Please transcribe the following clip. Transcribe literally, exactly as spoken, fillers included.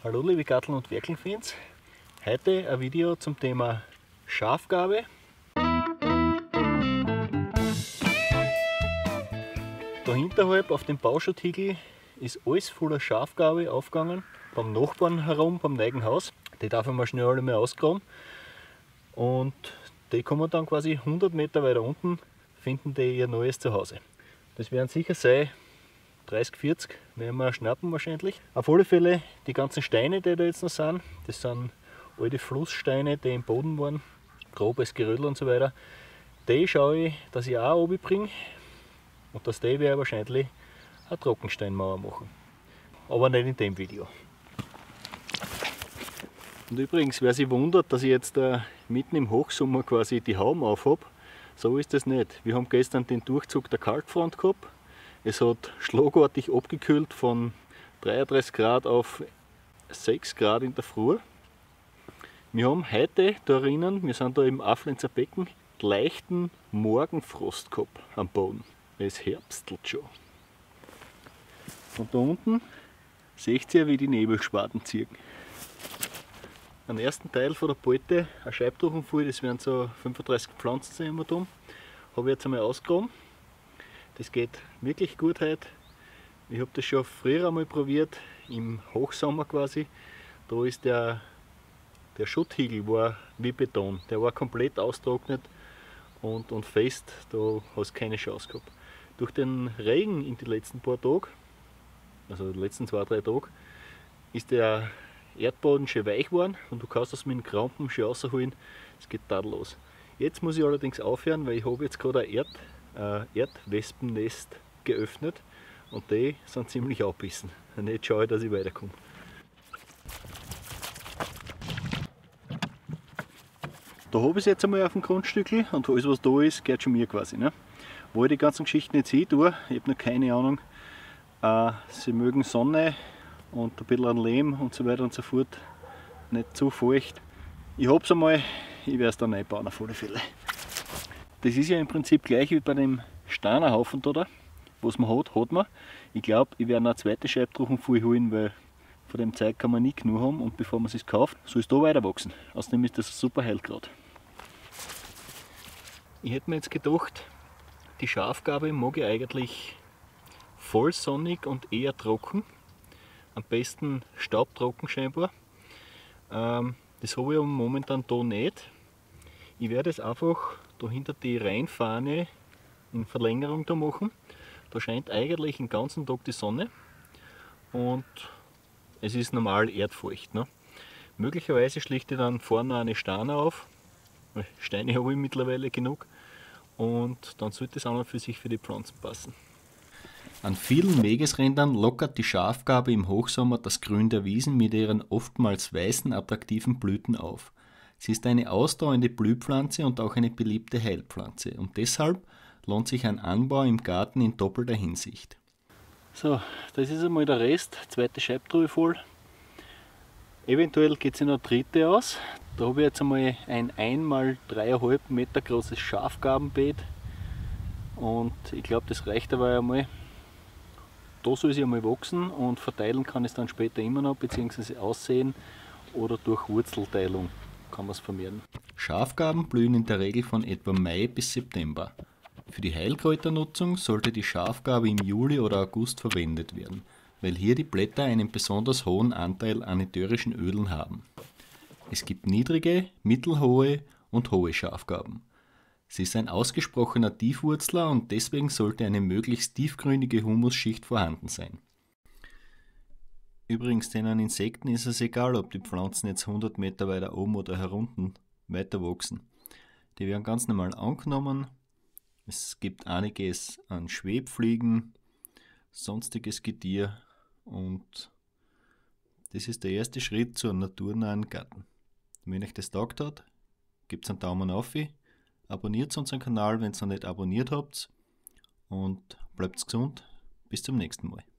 Hallo liebe Garteln- und Werkeln-Fans, heute ein Video zum Thema Schafgabe. Da hinterhalb auf dem Bauschutthiegel ist alles voller Schafgabe aufgegangen, beim Nachbarn herum, beim neuen Haus. Die darf ich mal schnell alle mal ausgraben und die kommen dann quasi hundert Meter weiter unten, finden die ihr neues Zuhause. Das werden sicher sein dreißig, vierzig werden wir schnappen wahrscheinlich. Auf alle Fälle die ganzen Steine, die da jetzt noch sind, das sind alte Flusssteine, die im Boden waren, grobes Gerödel und so weiter. Die schaue ich, dass ich auch runterbringe und dass die werde wahrscheinlich eine Trockensteinmauer machen. Aber nicht in dem Video. Und übrigens, wer sich wundert, dass ich jetzt äh, mitten im Hochsommer quasi die Hauben auf habe, so ist das nicht. Wir haben gestern den Durchzug der Kaltfront gehabt. Es hat schlagartig abgekühlt von dreiunddreißig Grad auf sechs Grad in der Früh. Wir haben heute da drinnen, wir sind da im Aflenzer Becken, leichten Morgenfrost gehabt am Boden. Es herbstelt schon. Und da unten seht ihr, wie die Nebelschwaden ziehen. Am ersten Teil von der Beute, ein Scheibtruchen voll, das werden so fünfunddreißig Pflanzen sein immer da, habe ich jetzt einmal ausgegraben. Das geht wirklich gut heute. Ich habe das schon früher einmal probiert, im Hochsommer quasi. Da ist der, der Schutthigel war wie Beton. Der war komplett austrocknet und, und fest, da hast du keine Chance gehabt. Durch den Regen in den letzten paar Tagen, also die letzten zwei, drei Tage, ist der Erdboden schon weich geworden und du kannst das mit dem Krampen schon rausholen. Es geht tadellos. Jetzt muss ich allerdings aufhören, weil ich habe jetzt gerade ein Erd Äh, Erdwespennest geöffnet und die sind ziemlich abbissen. Und jetzt schaue ich, dass ich weiterkomme. Da habe ich es jetzt einmal auf dem Grundstückl und alles was da ist, gehört schon mir quasi. Ne? Wo ich die ganzen Geschichten jetzt hin tue, ich habe noch keine Ahnung. Äh, sie mögen Sonne und ein bisschen an Lehm und so weiter und so fort. Nicht zu feucht. Ich habe es einmal, ich werde es dann einbauen auf alle Fälle. Das ist ja im Prinzip gleich wie bei dem Steinerhaufen da, was man hat, hat man. Ich glaube, ich werde eine zweite Scheibtruchen voll holen, weil von dem Zeug kann man nie genug haben und bevor man es kauft, soll es da weiter wachsen. Außerdem ist das ein super Heilkraut. Ich hätte mir jetzt gedacht, die Schafgabe mag ich eigentlich voll sonnig und eher trocken. Am besten staubtrocken scheinbar. Ähm, das habe ich aber momentan da nicht. Ich werde es einfach da hinter die Rheinfahne in Verlängerung da machen. Da scheint eigentlich den ganzen Tag die Sonne und es ist normal erdfeucht. Ne? Möglicherweise schlichte ich dann vorne eine Steine auf. Steine habe ich mittlerweile genug und dann sollte es auch noch für sich für die Pflanzen passen. An vielen Wegesrändern lockert die Schafgabe im Hochsommer das Grün der Wiesen mit ihren oftmals weißen, attraktiven Blüten auf. Sie ist eine ausdauernde Blühpflanze und auch eine beliebte Heilpflanze und deshalb lohnt sich ein Anbau im Garten in doppelter Hinsicht. So, das ist einmal der Rest, zweite Scheibtruhe voll. Eventuell geht sich noch eine dritte aus. Da habe ich jetzt einmal ein ein mal drei Komma fünf Meter großes Schafgabenbeet und ich glaube, das reicht aber einmal. Da soll sie einmal wachsen und verteilen kann es dann später immer noch, beziehungsweise aussehen oder durch Wurzelteilung kann man es vermehren. Schafgaben blühen in der Regel von etwa Mai bis September. Für die Heilkräuternutzung sollte die Schafgabe im Juli oder August verwendet werden, weil hier die Blätter einen besonders hohen Anteil an ätherischen Ölen haben. Es gibt niedrige, mittelhohe und hohe Schafgaben. Sie ist ein ausgesprochener Tiefwurzler und deswegen sollte eine möglichst tiefgründige Humusschicht vorhanden sein. Übrigens, den Insekten ist es egal, ob die Pflanzen jetzt hundert Meter weiter oben oder herunten weiter wachsen. Die werden ganz normal angenommen. Es gibt einiges an Schwebfliegen, sonstiges Getier und das ist der erste Schritt zu einem naturnahen Garten. Wenn euch das taugt hat, gebt einen Daumen auf, abonniert unseren Kanal, wenn ihr noch nicht abonniert habt und bleibt gesund. Bis zum nächsten Mal.